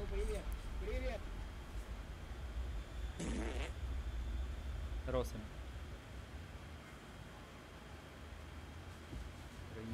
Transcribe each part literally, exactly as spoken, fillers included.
привет. Привет. Росами. Рынь.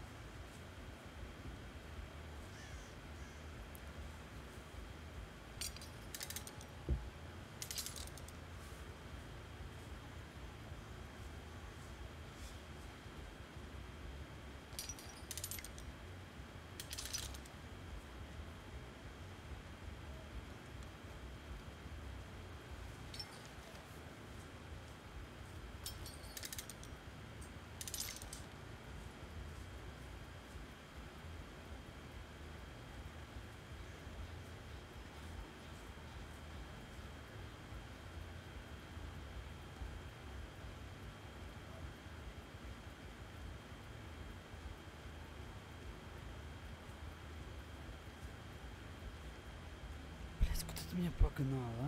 Блять, куда ты меня погнал, а?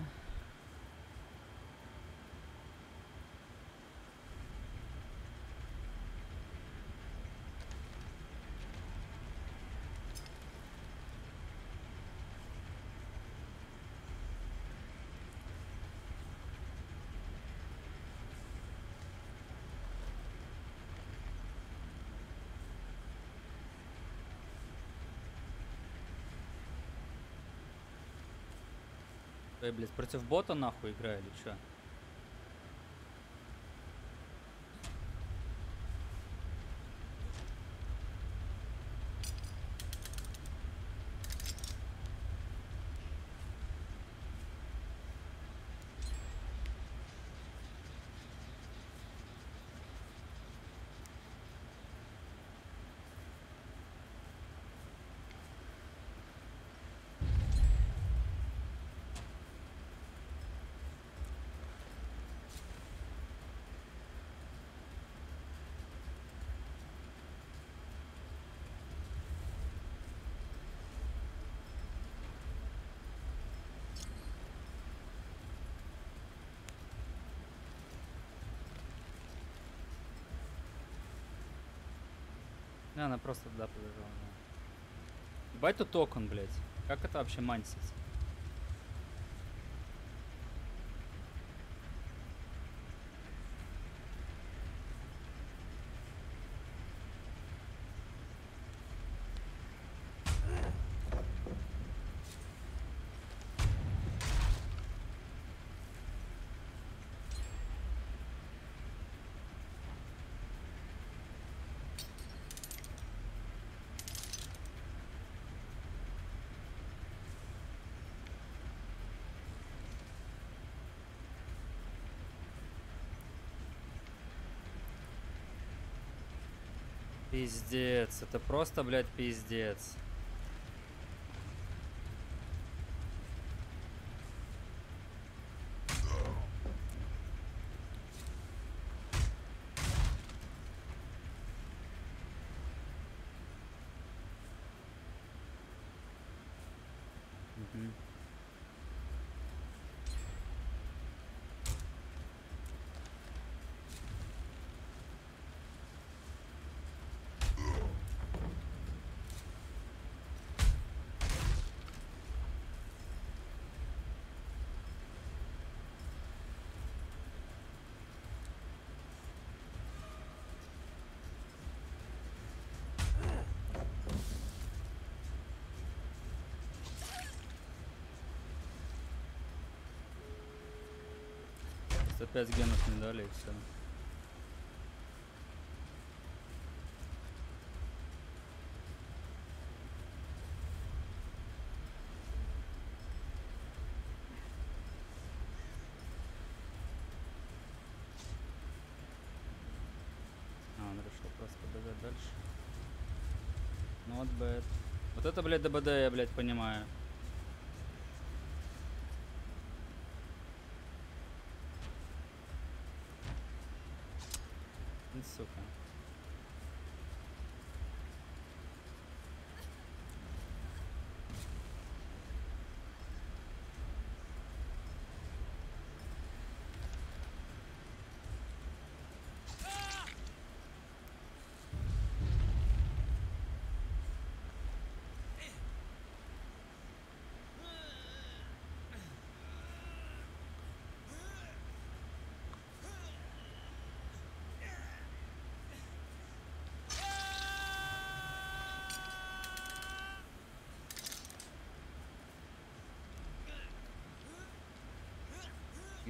Эй, блядь, против бота нахуй играю или чё? Да, она просто туда побежала. Да. Ебать тут окон, блядь. Как это вообще мансить? Пиздец, это просто, блядь, пиздец. Угу. Опять генов не дали и все. А, он решил просто побежать дальше. Not bad. Вот это, блядь, ДБД я, блядь, понимаю. Сука.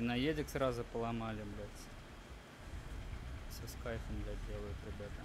На едик сразу поломали, блядь. Все с кайфом, блядь, делают, ребята.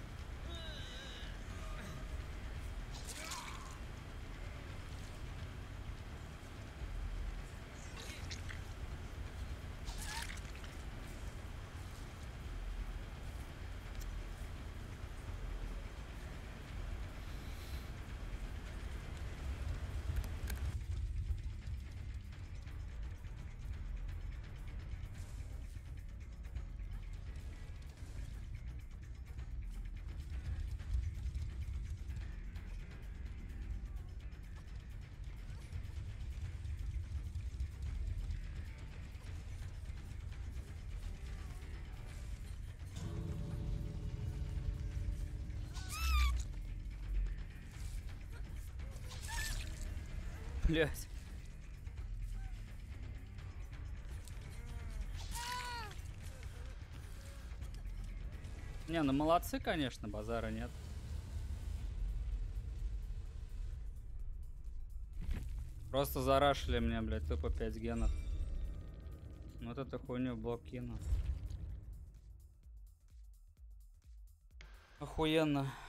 Блять. Не, ну молодцы, конечно, базара нет. Просто зарашили мне, блядь, тупо пять генов. Вот эту хуйню в блок кину. Охуенно.